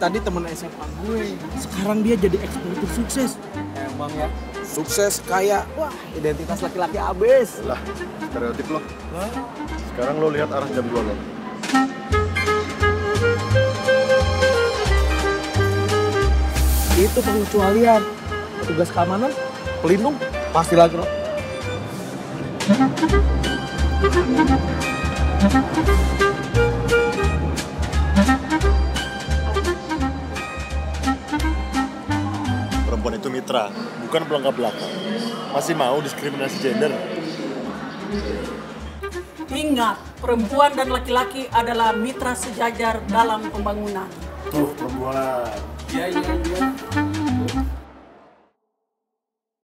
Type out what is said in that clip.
tadi temen SMA gue. Sekarang dia jadi eksekutif sukses. Emang ya, sukses kaya. Wah, identitas laki-laki abis. Lah, stereotip lo. Sekarang lo lihat arah jam 2 lo. Itu pengecualian. Petugas keamanan, pelindung, pasti lagi lo. Perempuan itu mitra, bukan pelengkap belakang. Masih mau diskriminasi gender? Ingat, perempuan dan laki-laki adalah mitra sejajar dalam pembangunan. Tuh, perempuan. Iya.